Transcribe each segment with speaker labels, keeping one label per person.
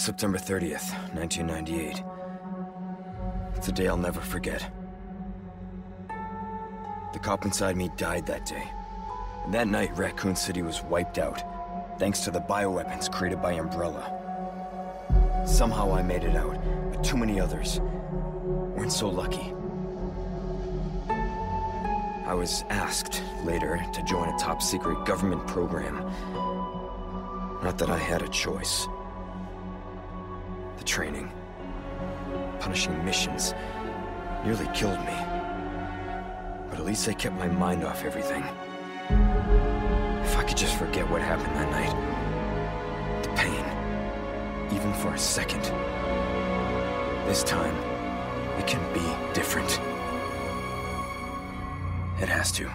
Speaker 1: September 30th, 1998. It's a day I'll never forget. The cop inside me died that day. And that night, Raccoon City was wiped out, thanks to the bioweapons created by Umbrella. Somehow I made it out, but too many others weren't so lucky. I was asked later to join a top-secret government program. Not that I had a choice. The training, punishing missions, nearly killed me. But at least I kept my mind off everything. If I could just forget what happened that night. The pain, even for a second. This time, it can be different. It has to.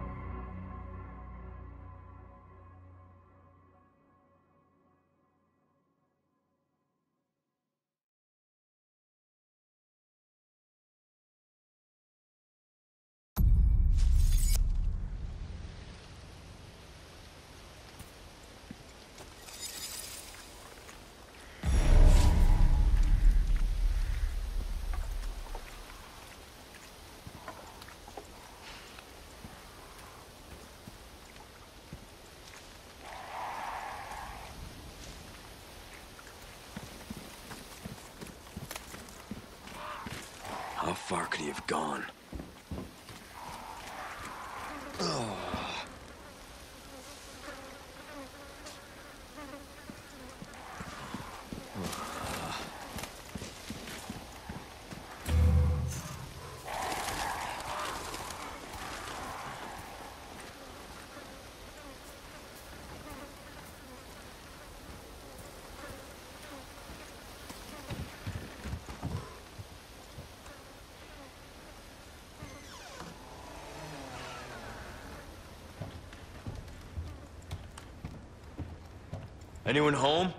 Speaker 1: How far could he have gone? Anyone home?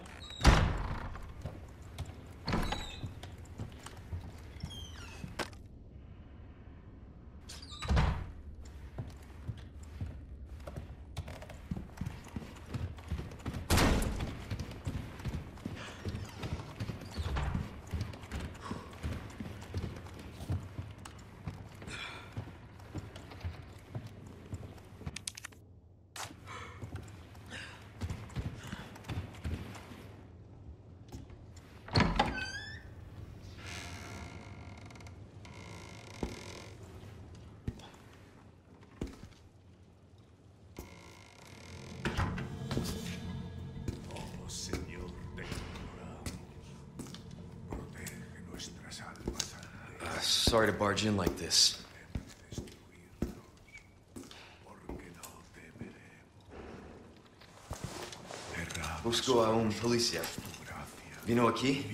Speaker 1: Sorry to barge in like this. Busco a un policía. ¿Vino aquí?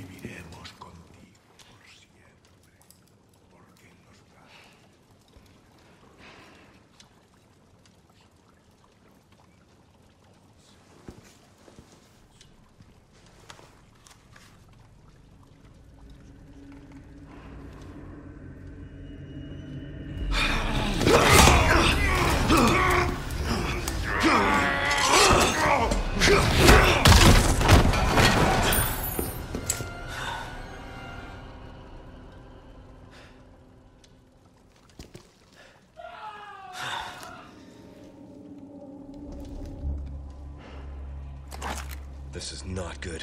Speaker 1: This is not good.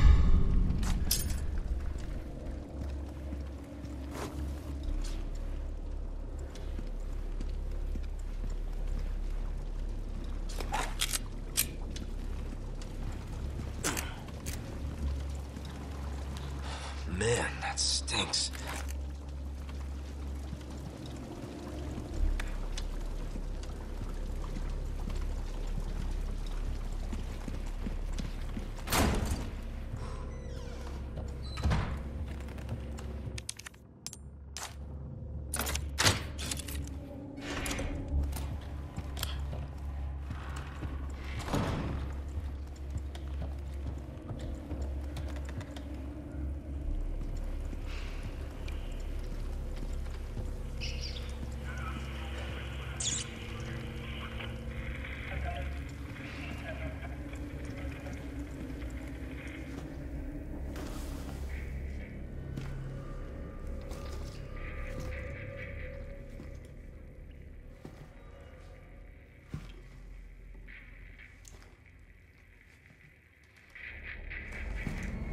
Speaker 1: Man, that stinks.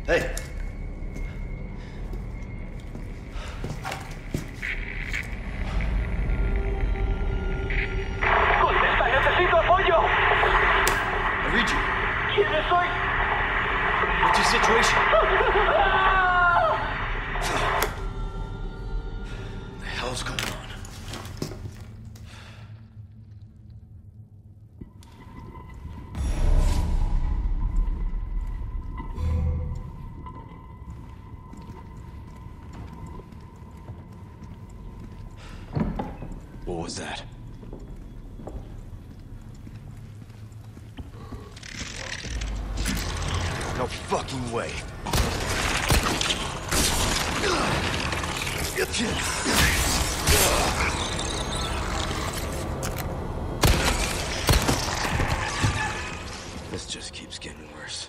Speaker 1: Hey!
Speaker 2: ¡Contesta, necesito apoyo!
Speaker 1: I read you.
Speaker 2: ¿Quién soy?
Speaker 1: What's your situation? What the hell's going on? What was that? No fucking way. This just keeps getting worse.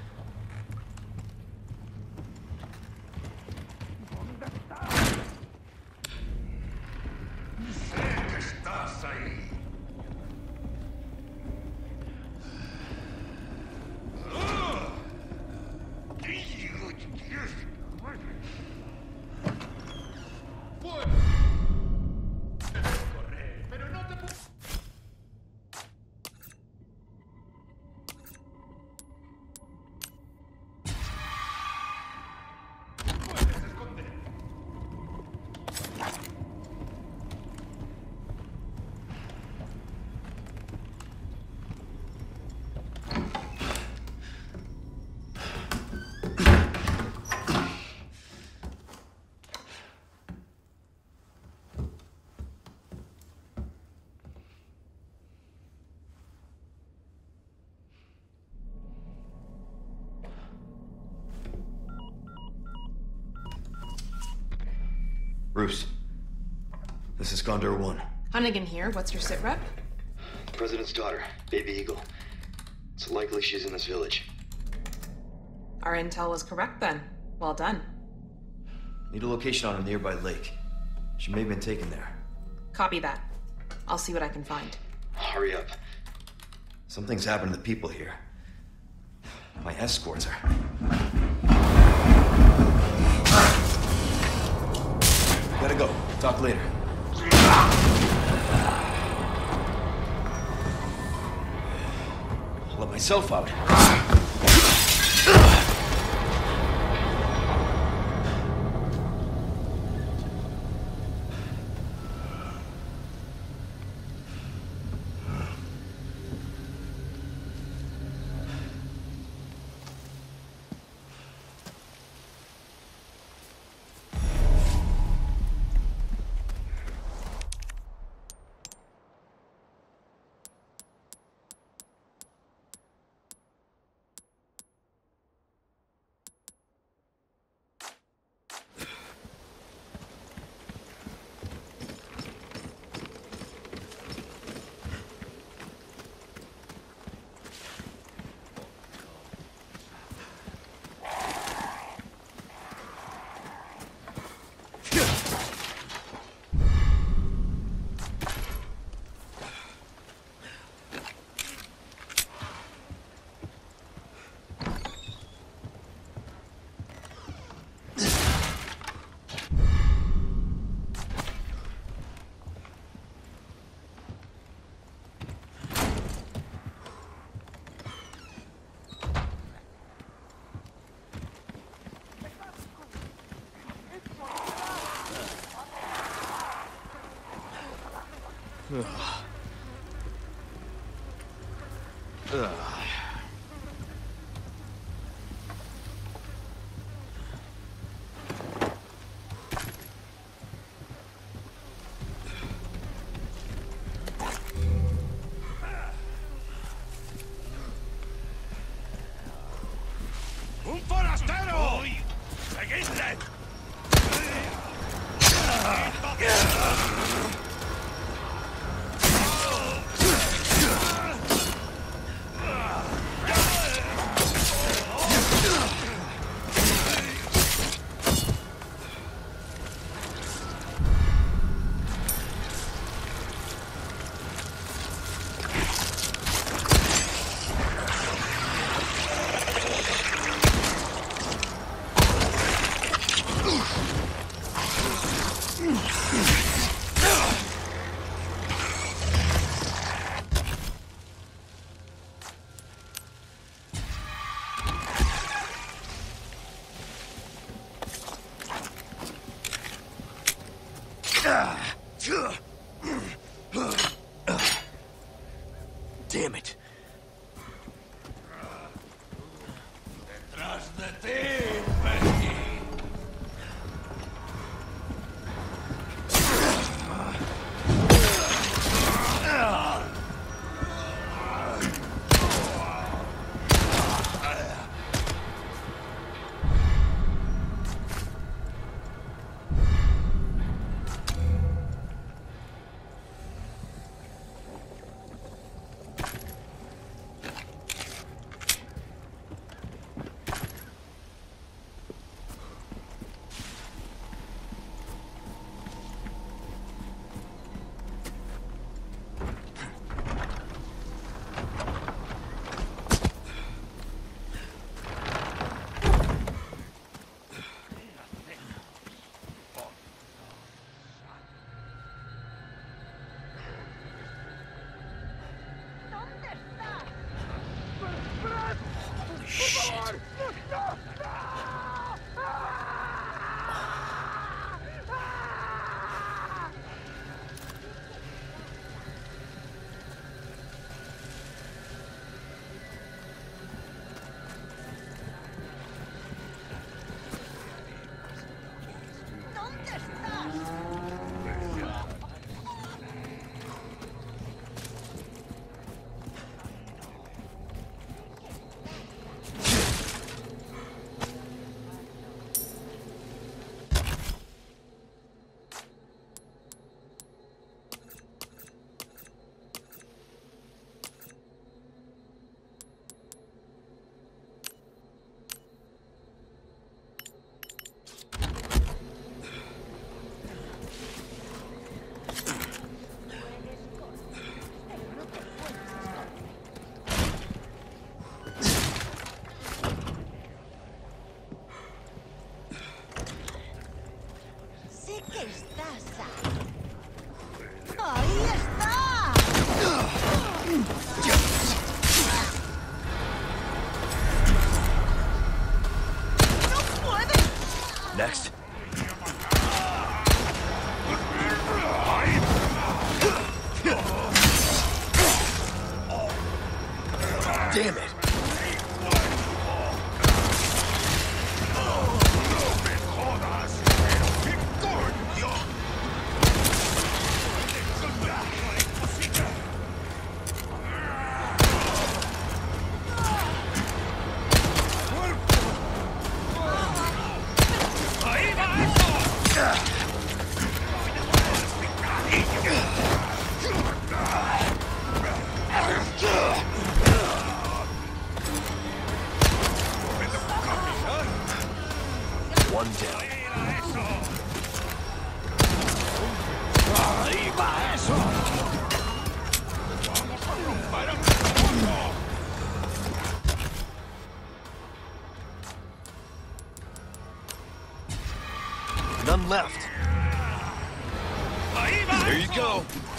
Speaker 1: Bruce, this is Condor 1.
Speaker 3: Hunnigan here. What's your sit rep?
Speaker 1: President's daughter, Baby Eagle. It's likely she's in this village.
Speaker 3: Our intel was correct then. Well done.
Speaker 1: Need a location on a nearby lake. She may have been taken there.
Speaker 3: Copy that. I'll see what I can find.
Speaker 1: Hurry up. Something's happened to the people here. My escorts are... Gotta go. Talk later. I'll let myself out.
Speaker 2: ¡Un forastero! ¡Seguidle! de ti, imbécil!
Speaker 1: Next. Damn it. One down. None left. There you go.